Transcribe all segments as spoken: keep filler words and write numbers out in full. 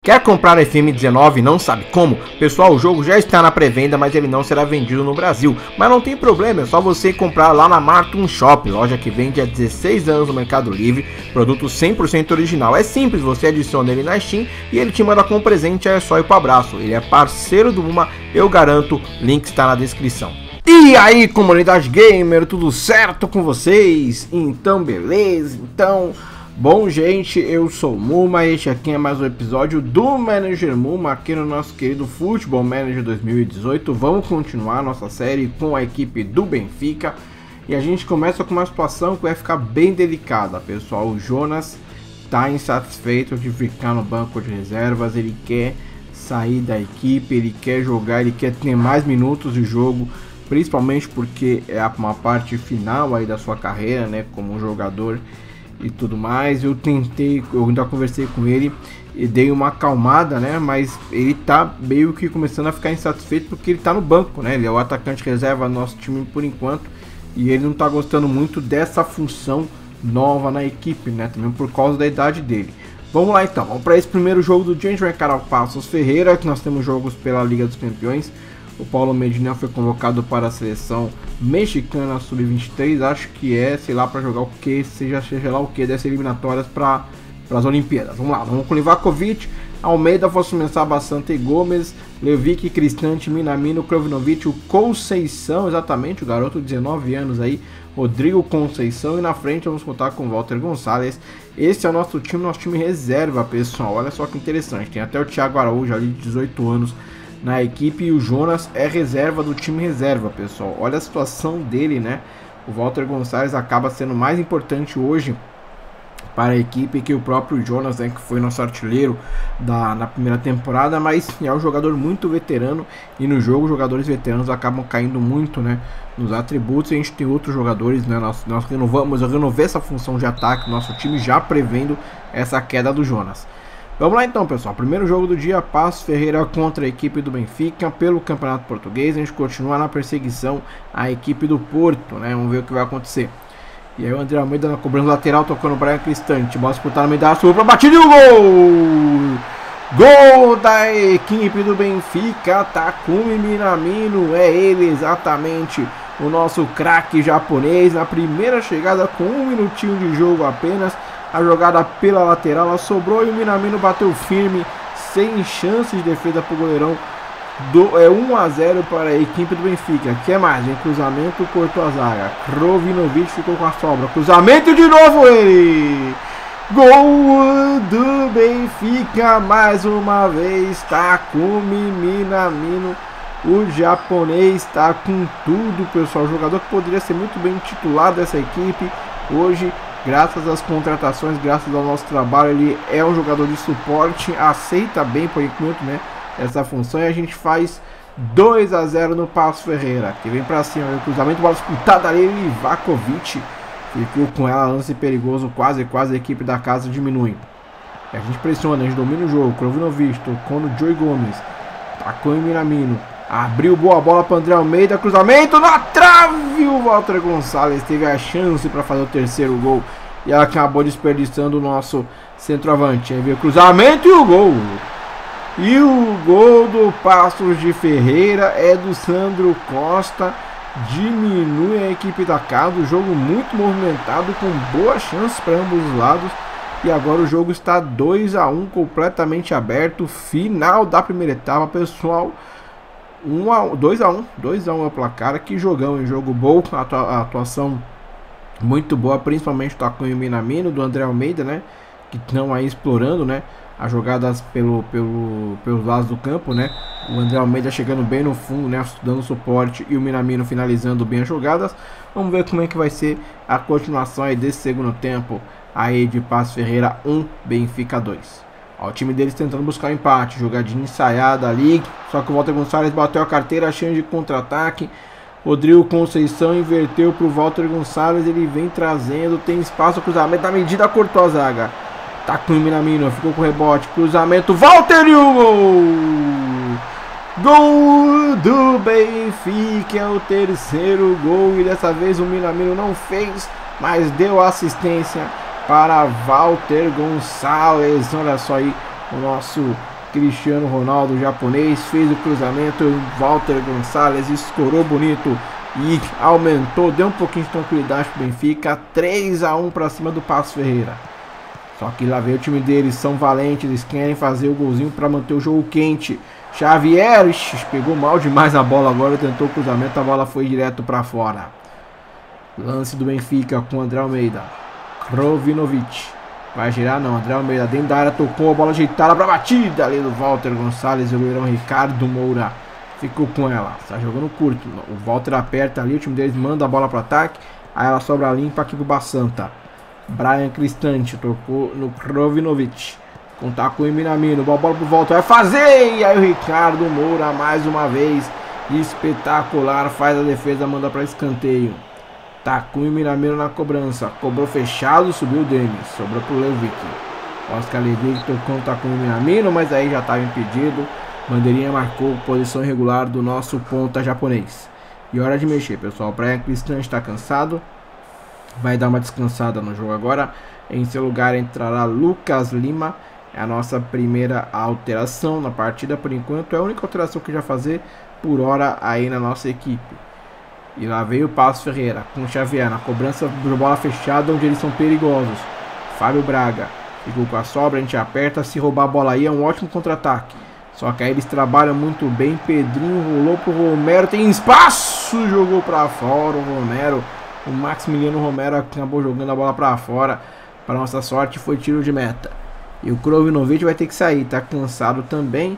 Quer comprar F M dezenove e não sabe como? Pessoal, o jogo já está na pré-venda, mas ele não será vendido no Brasil. Mas não tem problema, é só você comprar lá na Martum Shop, loja que vende há dezesseis anos no Mercado Livre, produto cem por cento original. É simples, você adiciona ele na Steam e ele te manda com presente, é só ir pro abraço. Ele é parceiro do Uma, eu garanto, link está na descrição. E aí, comunidade gamer, tudo certo com vocês? Então, beleza? Então... Bom, gente, eu sou o Muma e este aqui é mais um episódio do Manager Muma aqui no nosso querido Futebol Manager dois mil e dezoito. Vamos continuar nossa série com a equipe do Benfica e a gente começa com uma situação que vai ficar bem delicada, pessoal. O Jonas está insatisfeito de ficar no banco de reservas, ele quer sair da equipe, ele quer jogar, ele quer ter mais minutos de jogo, principalmente porque é uma parte final aí da sua carreira, né, como jogador e tudo mais. Eu tentei, eu ainda conversei com ele e dei uma acalmada, né? Mas ele tá meio que começando a ficar insatisfeito porque ele tá no banco, né? Ele é o atacante reserva do nosso time por enquanto e ele não tá gostando muito dessa função nova na equipe, né? Também por causa da idade dele. Vamos lá então, vamos para esse primeiro jogo do dia. A gente vai encarar o Paços Ferreira, que nós temos jogos pela Liga dos Campeões. O Paulo Medina foi convocado para a seleção mexicana sub vinte e três, acho que é, sei lá, para jogar o que, seja, seja lá o que, dessas eliminatórias para as Olimpíadas. Vamos lá, vamos com Livakovic, Almeida, Fosso Mensah, Bassante, Gomes, Levic, Cristante, Minamino, Krovinovic, o Conceição, exatamente, o garoto de dezenove anos aí, Rodrigo Conceição, e na frente vamos contar com Walter Gonçalves. Esse é o nosso time, nosso time reserva, pessoal. Olha só que interessante, tem até o Thiago Araújo ali de dezoito anos na equipe e o Jonas é reserva do time reserva, pessoal. Olha a situação dele, né? O Walter Gonçalves acaba sendo mais importante hoje para a equipe que o próprio Jonas, né, que foi nosso artilheiro da, na primeira temporada, mas é um jogador muito veterano e no jogo os jogadores veteranos acabam caindo muito, né, nos atributos. E a gente tem outros jogadores, né, nós, nós renovamos, eu renovei essa função de ataque, nosso time já prevendo essa queda do Jonas. Vamos lá então, pessoal, primeiro jogo do dia, Paços Ferreira contra a equipe do Benfica pelo Campeonato Português. A gente continua na perseguição à equipe do Porto, né, vamos ver o que vai acontecer. E aí o André Almeida na cobrança lateral, tocando o Brian Cristante, bola disputada no meio da área, subiu pra batida e o gol! Gol da equipe do Benfica, Takumi Minamino, é ele exatamente, o nosso craque japonês, na primeira chegada com um minutinho de jogo apenas. A jogada pela lateral, ela sobrou e o Minamino bateu firme, sem chance de defesa para o goleirão. Do, é um a zero para a equipe do Benfica. Que é mais? Em cruzamento, cortou a zaga. Krovinovic ficou com a sobra. Cruzamento de novo ele! Gol do Benfica, mais uma vez. Takumi Minamino, o japonês está com tudo, pessoal. Jogador que poderia ser muito bem titular dessa equipe hoje. Graças às contratações, graças ao nosso trabalho, ele é um jogador de suporte, aceita bem por enquanto, né, essa função, e a gente faz dois a zero no Paços Ferreira, que vem pra cima, o cruzamento, bola disputada ali, Livakovic ficou com ela, lance perigoso, quase, quase a equipe da casa diminui. E a gente pressiona, a gente domina o jogo, Krovinovic, tocou no Joey Gomes, tacou em Minamino, abriu boa bola para André Almeida, cruzamento na trave, o Walter Gonçalves teve a chance para fazer o terceiro gol e ela acabou desperdiçando o nosso centroavante. Aí veio o cruzamento e o gol. E o gol do Paços de Ferreira é do Sandro Costa, diminui a equipe da casa, o jogo muito movimentado, com boas chances para ambos os lados. E agora o jogo está dois a um, completamente aberto, final da primeira etapa, pessoal. dois a um, dois a um é o placar. Que jogão, em jogo bom, a atuação muito boa, principalmente do Takumi Minamino, do André Almeida, né, que estão aí explorando, né, as jogadas pelo, pelo, pelos lados do campo, né, o André Almeida chegando bem no fundo, né, dando suporte, e o Minamino finalizando bem as jogadas. Vamos ver como é que vai ser a continuação aí desse segundo tempo aí de Paços Ferreira um, Benfica dois. Ó, o time deles tentando buscar um empate, jogadinha ensaiada ali, só que o Walter Gonçalves bateu a carteira, achando de contra-ataque. Rodrigo Conceição inverteu para o Walter Gonçalves, ele vem trazendo, tem espaço, cruzamento da medida, cortou a zaga. Tá com o Minamino, ficou com o rebote, cruzamento, Walter e o gol! Gol do Benfica, é o terceiro gol e dessa vez o Minamino não fez, mas deu assistência para Walter Gonçalves. Olha só aí, O nosso Cristiano Ronaldo japonês fez o cruzamento, o Walter Gonçalves escorou bonito e aumentou, deu um pouquinho de tranquilidade para o Benfica. Três a um para cima do Paços Ferreira. Só que lá veio o time deles, são valentes, eles querem fazer o golzinho para manter o jogo quente. Xavier, ixi, pegou mal demais a bola agora, tentou o cruzamento, a bola foi direto para fora. Lance do Benfica com André Almeida. Krovinovic. Vai girar não, André Almeida dentro da área, tocou a bola ajeitada para batida ali do Walter Gonçalves e o goleirão Ricardo Moura ficou com ela, está jogando curto. O Walter aperta ali, o time deles manda a bola para ataque, aí ela sobra limpa aqui pro Bassanta. Brian Cristante tocou no Krovinovic, contar com o Minamino, boa bola pro Walter, vai fazer, e aí o Ricardo Moura mais uma vez, espetacular, faz a defesa, manda para escanteio. Tacou o Minamino na cobrança, cobrou fechado, subiu o Denis, sobrou pro Levic. Oscar Levic tocou o Tacou o Minamino, mas aí já estava impedido. Bandeirinha marcou posição irregular do nosso ponta japonês. E hora de mexer, pessoal. O Brian Cristante está cansado, vai dar uma descansada no jogo agora. Em seu lugar entrará Lucas Lima, é a nossa primeira alteração na partida por enquanto. É a única alteração que já fazer por hora aí na nossa equipe. E lá veio o Paços Ferreira com o Xavier na cobrança de bola fechada, onde eles são perigosos. Fábio Braga ficou com a sobra, a gente aperta, se roubar a bola aí é um ótimo contra-ataque. Só que aí eles trabalham muito bem. Pedrinho rolou pro Romero, tem espaço, jogou para fora o Romero. O Maximiliano Romero acabou jogando a bola para fora. Para nossa sorte foi tiro de meta. E o Krovinovic vai ter que sair, tá cansado também.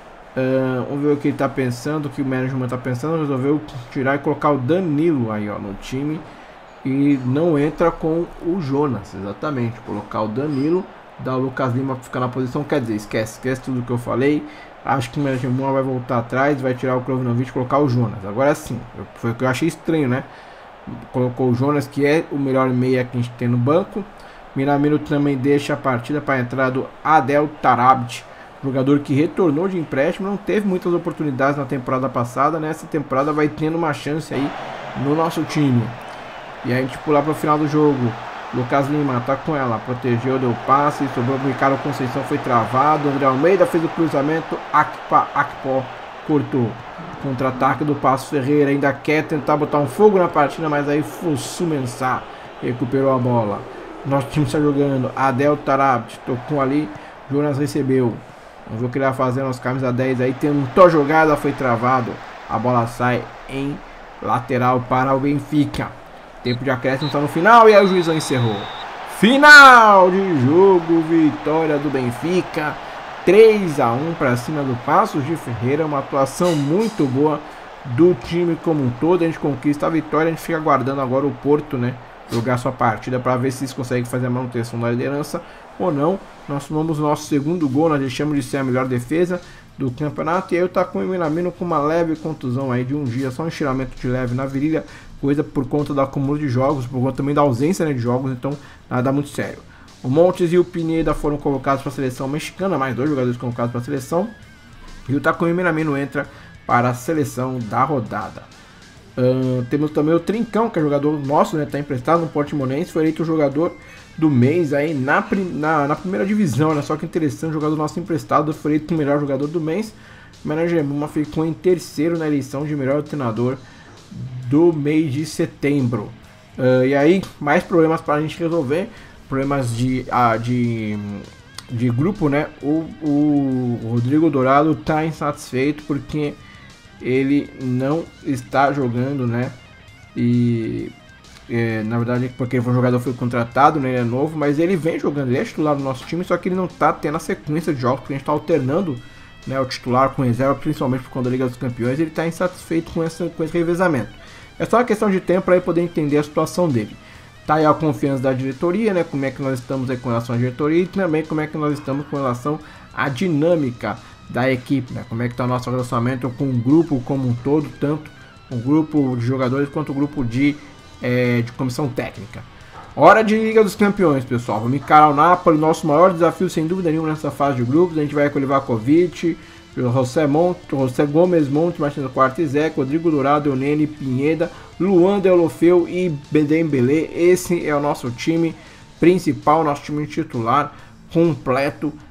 Uh, vamos ver o que ele tá pensando, o que o management tá pensando. Resolveu tirar e colocar o Danilo aí, ó, no time. E não entra com o Jonas, exatamente. Colocar o Danilo, dar o Lucas Lima pra ficar na posição. Quer dizer, esquece, esquece tudo que eu falei. Acho que o management vai voltar atrás, vai tirar o Krovinovic e colocar o Jonas. Agora sim, foi o que eu achei estranho, né? Colocou o Jonas, que é o melhor meia que a gente tem no banco. Minamino também deixa a partida para a entrada do Adel Tarabt, jogador que retornou de empréstimo, não teve muitas oportunidades na temporada passada. Nessa temporada vai tendo uma chance aí no nosso time. E aí a gente pular para o final do jogo. Lucas Lima tá com ela, protegeu, deu passe, sobrou pro Ricardo Conceição, foi travado. André Almeida fez o cruzamento, Akpa, Akpó cortou. Contra-ataque do Paços Ferreira, ainda quer tentar botar um fogo na partida, mas aí Fossu Mensah recuperou a bola. Nosso time está jogando, Adel Tarabt tocou ali, Jonas recebeu. Vamos ver o que ele vai fazer nos camisa dez aí, tentou a jogada, foi travado. A bola sai em lateral para o Benfica. Tempo de acréscimo está no final e aí o juizão encerrou. Final de jogo, vitória do Benfica. três a um para cima do Paços de Ferreira. Uma atuação muito boa do time como um todo. A gente conquista a vitória, a gente fica aguardando agora o Porto, né, jogar sua partida para ver se eles conseguem fazer a manutenção da liderança ou não. Nós tomamos o nosso segundo gol, nós deixamos de ser a melhor defesa do campeonato. E aí eu tá com o Minamino com uma leve contusão aí de um dia, só um estiramento de leve na virilha, coisa por conta do acúmulo de jogos, por conta também da ausência, né, de jogos, então nada muito sério. O Montes e o Pineda foram convocados para a seleção mexicana, mais dois jogadores convocados para a seleção. E o Takumi Minamino entra para a seleção da rodada. Uh, temos também o Trincão, que é jogador nosso, né, está emprestado no Portimonense, foi eleito o jogador do mês aí na, na, na primeira divisão, né? Só que interessante, o jogador nosso emprestado foi eleito o melhor jogador do mês. O Manager Muma ficou em terceiro na eleição de melhor treinador do mês de setembro. Uh, e aí, mais problemas para a gente resolver, problemas de, uh, de, de grupo, né? O, o Rodrigo Dourado está insatisfeito porque ele não está jogando, né? E é, na verdade, porque o jogador foi contratado, né? Ele é novo, mas ele vem jogando, ele é titular do nosso time, só que ele não está tendo a sequência de jogos, porque a gente está alternando, né, o titular com reserva, principalmente por conta da Liga dos Campeões. Ele está insatisfeito com, essa, com esse revezamento. É só uma questão de tempo para ele poder entender a situação dele. Tá aí a confiança da diretoria, né? Como é que nós estamos aí com relação à diretoria e também como é que nós estamos com relação à dinâmica da equipe, né? Como é que está o nosso relacionamento com o grupo como um todo, tanto o grupo de jogadores quanto o grupo de, é, de comissão técnica. Hora de Liga dos Campeões, pessoal. Vamos encarar o Napoli, nosso maior desafio sem dúvida nenhuma nessa fase de grupos. A gente vai com o Livakovic, José, Monte, José Gomes, Monte, Martins Quarta e Zé, Rodrigo Dourado, Eunene, Pineda, Luan Deulofeu e Bedembele. Esse é o nosso time principal, nosso time titular completo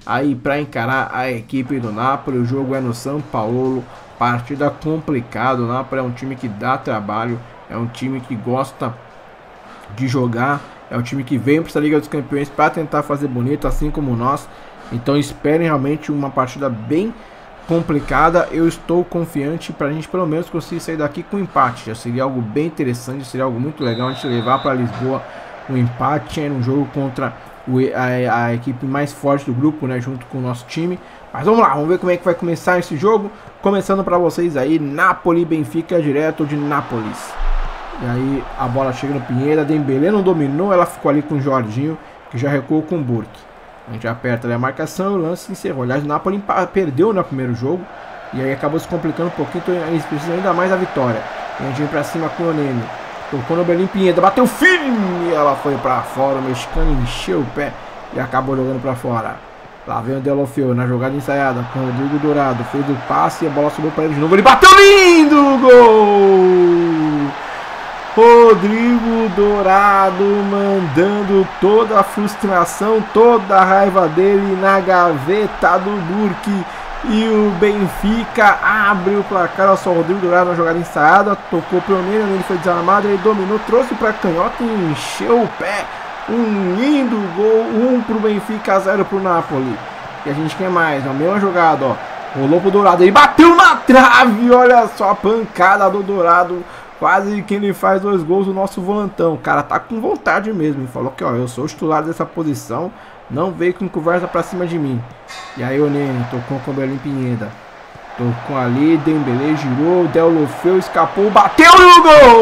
aí para encarar a equipe do Napoli. O jogo é no São Paulo, partida complicada. O Napoli é um time que dá trabalho, é um time que gosta de jogar, é um time que vem para essa Liga dos Campeões para tentar fazer bonito, assim como nós. Então esperem realmente uma partida bem complicada. Eu estou confiante para a gente pelo menos conseguir sair daqui com empate. Já seria algo bem interessante, seria algo muito legal a gente levar para Lisboa um empate em um jogo contra o, a, a equipe mais forte do grupo, né, junto com o nosso time. Mas vamos lá, vamos ver como é que vai começar esse jogo. Começando para vocês aí, Napoli Benfica, direto de Nápoles. E aí a bola chega no Pinheiro, Dembélé não dominou, ela ficou ali com o Jorginho, que já recuou com o Burke. A gente aperta ali a marcação e o lance encerrou. Aliás, o Napoli perdeu no primeiro jogo e aí acabou se complicando um pouquinho, então eles precisam ainda mais da vitória. E a gente vem pra cima com o Nene. Tocou no Belém Pinheiro, bateu firme e ela foi pra fora. O mexicano encheu o pé e acabou jogando pra fora. Lá vem o Deulofeu na jogada ensaiada com o Rodrigo Dourado. Fez o passe e a bola subiu pra ele de novo. Ele bateu lindo! Gol! Rodrigo Dourado mandando toda a frustração, toda a raiva dele na gaveta do Burke. E o Benfica abre o placar. Olha só, o Rodrigo Dourado na jogada ensaiada. Tocou para o Nene, ele foi desarmado. Ele dominou, trouxe para a canhota e encheu o pé. Um lindo gol, um para o Benfica, zero para o Napoli. E a gente quer mais, na mesma jogada, ó. Rolou pro Dourado, ele bateu na trave. Olha só a pancada do Dourado. Quase que ele faz dois gols do nosso volantão. O cara tá com vontade mesmo. Ele falou que, ó, eu sou o titular dessa posição. Não veio com conversa pra cima de mim. E aí o Nene tocou com o Belém Pinheiro. Tocou ali, Dembélé girou, Deulofeu escapou, bateu no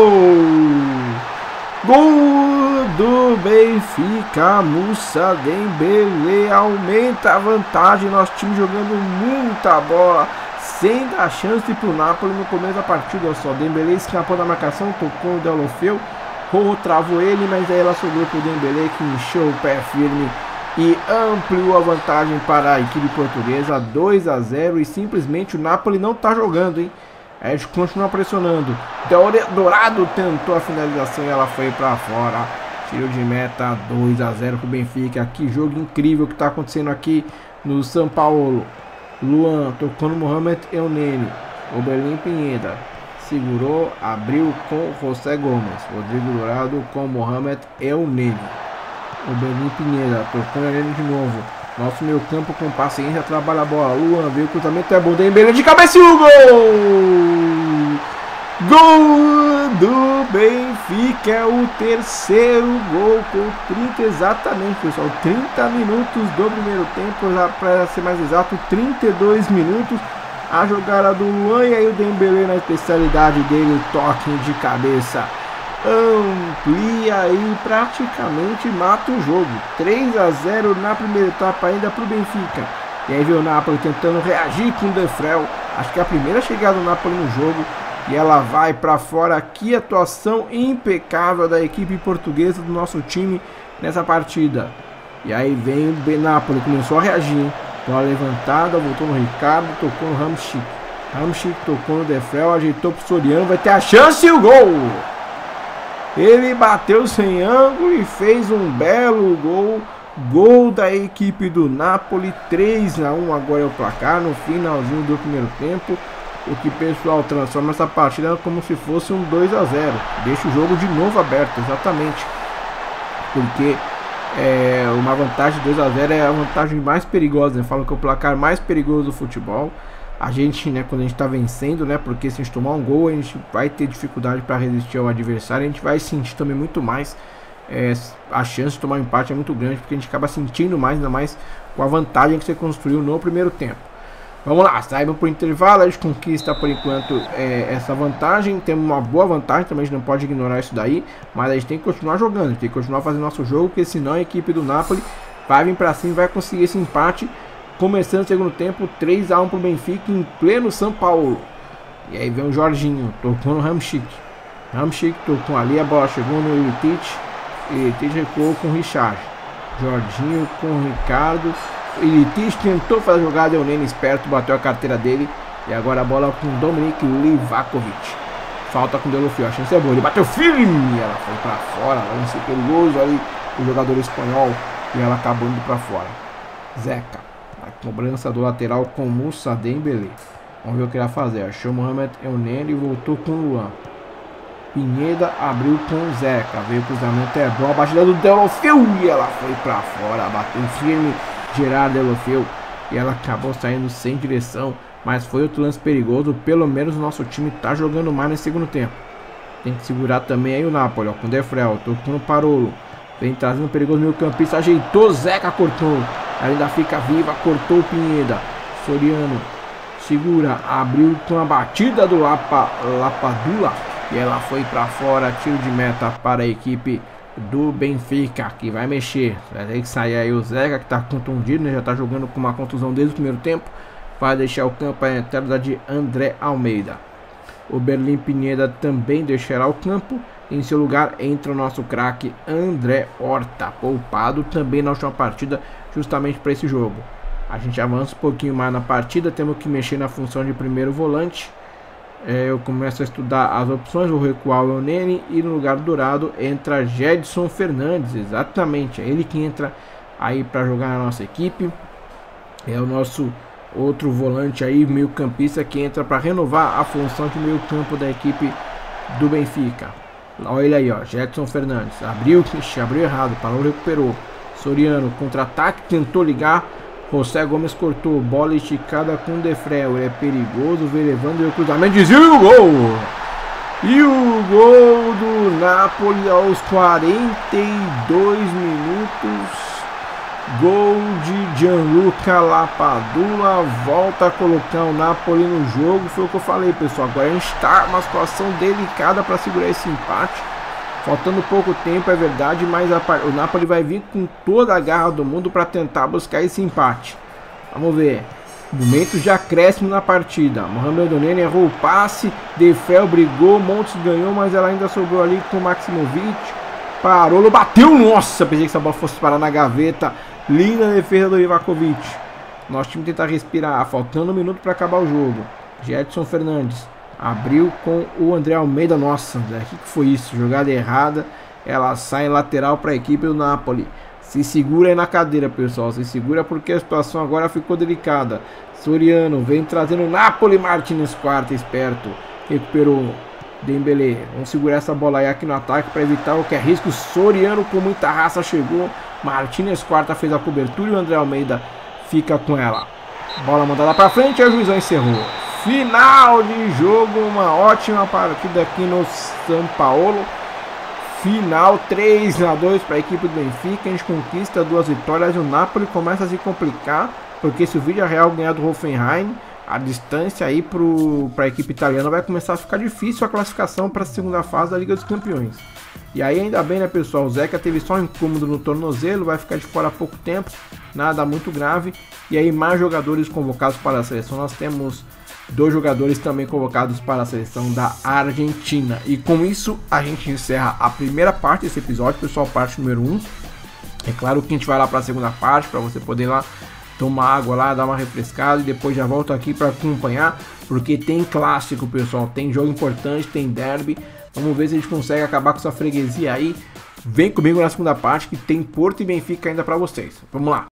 gol! Gol do Benfica, Moussa Dembélé aumenta a vantagem. Nosso time jogando muita bola, sem dar chance para o Napoli no começo da partida. Olha só, Dembélé escapou da marcação, tocou o Deulofeu, Rorro travou ele, mas aí ela sobrou para o Dembélé, que encheu o pé firme e ampliou a vantagem para a equipe portuguesa, dois a zero. E simplesmente o Napoli não está jogando, hein? A gente continua pressionando. Dourado tentou a finalização e ela foi para fora. Tiro de meta, dois a zero para o Benfica. Que jogo incrível que está acontecendo aqui no São Paulo. Luan tocou no Mohamed El Neni. O Belém Pinheiro segurou, abriu com José Gomes. Rodrigo Dourado com Mohamed El Neni. O Belém Pinheiro tocou nele de novo. Nosso meio campo com paciência trabalha a bola. Luan veio, o cruzamento é bom. Dembélé de cabeça e o gol! Gol do Benfica, é o terceiro gol com trinta exatamente, pessoal. trinta minutos do primeiro tempo, já para ser mais exato, trinta e dois minutos. A jogada do Luan e aí o Dembélé na especialidade dele, o toque de cabeça. Amplia e praticamente mata o jogo. três a zero na primeira etapa ainda para o Benfica. E aí veio o Napoli tentando reagir com o Defrel. Acho que é a primeira chegada do Napoli no jogo. E ela vai para fora. Que atuação impecável da equipe portuguesa do nosso time nessa partida. E aí vem o Benapoli, começou a reagir, hein? Bola levantada, voltou no Ricardo, tocou no Hamšík. Hamšík tocou no Defrel, ajeitou pro Soriano, vai ter a chance e o gol! Ele bateu sem ângulo e fez um belo gol. Gol da equipe do Napoli, três a um agora é o placar no finalzinho do primeiro tempo. O que, pessoal, transforma essa partida como se fosse um dois a zero. Deixa o jogo de novo aberto, exatamente. Porque é, uma vantagem de dois a zero é a vantagem mais perigosa, né? Falam que é o placar mais perigoso do futebol. A gente, né, quando a gente tá vencendo, né, porque se a gente tomar um gol, a gente vai ter dificuldade para resistir ao adversário. A gente vai sentir também muito mais, é, a chance de tomar um empate é muito grande, porque a gente acaba sentindo mais, ainda mais com a vantagem que você construiu no primeiro tempo. Vamos lá, saímos por intervalo, a gente conquista por enquanto é, essa vantagem. Temos uma boa vantagem, também a gente não pode ignorar isso daí, mas a gente tem que continuar jogando, a gente tem que continuar fazendo nosso jogo, porque senão a equipe do Napoli vai vir para cima e vai conseguir esse empate. Começando o segundo tempo, três a um para o Benfica em pleno São Paulo. E aí vem o Jorginho, tocou no Hamšík. Hamšík tocou ali, a bola chegou no Ilicic. Ilicic recuou com o Richard. Jorginho com o Ricardo. Ilicic tentou fazer a jogada, o Nene esperto, bateu a carteira dele. E agora a bola com o Dominik Livakovic. Falta com o Deulofeu, a chance é boa. Ele bateu firme, ela foi para fora. Lance perigoso ali, o jogador espanhol. E ela acabou indo para fora. Zeca. A cobrança do lateral com Moussa Dembélé. Vamos ver o que ele vai fazer. Achou o Mohamed Elneny e voltou com o Luan. Pineda abriu com o Zeca. Veio o cruzamento, é bom. A batida do Deulofeu e ela foi pra fora. Bateu firme Gerard Deulofeu. E ela acabou saindo sem direção. Mas foi outro lance perigoso. Pelo menos o nosso time tá jogando mais nesse segundo tempo. Tem que segurar também aí o Napoli, ó, com o Defrel. Tocou no Parolo. Vem trazendo perigoso meio campista. Ajeitou, Zeca cortou. Ainda fica viva, cortou o Pineda. Soriano segura, abriu com a batida do Lapa, Lapadula. E ela foi para fora, tiro de meta para a equipe do Benfica, que vai mexer. Vai ter que sair aí o Zeca, que está contundido, né? Já está jogando com uma contusão desde o primeiro tempo. Vai deixar o campo a entrada de André Almeida. O Berlim Pineda também deixará o campo. Em seu lugar entra o nosso craque André Horta, poupado também na última partida, justamente para esse jogo. A gente avança um pouquinho mais na partida, temos que mexer na função de primeiro volante. É, eu começo a estudar as opções, vou recuar o Elneny e no lugar do Dourado entra Gedson Fernandes, exatamente, é ele que entra aí para jogar na nossa equipe. É o nosso outro volante aí, meio campista, que entra para renovar a função de meio campo da equipe do Benfica. Olha ele aí, ó, Gedson Fernandes, abriu, ixi, abriu errado, parou, recuperou. Soriano, contra-ataque, tentou ligar. José Gomes cortou, bola esticada com o Defrel, ele é perigoso, vem levando o cruzamento, desvio e o gol! E o gol do Napoli aos quarenta e dois minutos, gol de Gianluca Lapadula, volta a colocar o Napoli no jogo, foi o que eu falei, pessoal, agora a gente está numa situação delicada para segurar esse empate. Faltando pouco tempo, é verdade, mas a, o Napoli vai vir com toda a garra do mundo para tentar buscar esse empate. Vamos ver. Momento de acréscimo na partida. Mohamed Elneny errou o passe. Defrel brigou. Montes ganhou, mas ela ainda sobrou ali com o Maximovic. Parolo bateu. Nossa, pensei que essa bola fosse parar na gaveta. Linda defesa do Ivakovic. Nosso time tenta respirar. Faltando um minuto para acabar o jogo. Gedson Fernandes abriu com o André Almeida. Nossa, o que foi isso? Jogada errada. Ela sai lateral para a equipe do Napoli. Se segura aí na cadeira, pessoal. Se segura porque a situação agora ficou delicada. Soriano vem trazendo o Napoli. Martínez quarta, esperto. Recuperou Dembélé. Vamos segurar essa bola aí aqui no ataque para evitar o que é risco. Soriano com muita raça chegou. Martínez quarta fez a cobertura e o André Almeida fica com ela. Bola mandada para frente e a juizão encerrou. Final de jogo, uma ótima partida aqui no São Paulo. Final três a dois para a equipe do Benfica. A gente conquista duas vitórias e o Napoli começa a se complicar, porque se o Villarreal ganhar do Hoffenheim, a distância aí para a equipe italiana vai começar a ficar difícil a classificação para a segunda fase da Liga dos Campeões. E aí ainda bem, né, pessoal, o Zeca teve só um incômodo no tornozelo, vai ficar de fora há pouco tempo, nada muito grave. E aí mais jogadores convocados para a seleção, nós temos dois jogadores também convocados para a seleção da Argentina. E com isso a gente encerra a primeira parte desse episódio, pessoal, parte número um. É claro que a gente vai lá para a segunda parte, para você poder ir lá tomar água lá, dar uma refrescada e depois já volto aqui para acompanhar, porque tem clássico, pessoal, tem jogo importante, tem derby. Vamos ver se a gente consegue acabar com essa freguesia aí. Vem comigo na segunda parte que tem Porto e Benfica ainda para vocês. Vamos lá.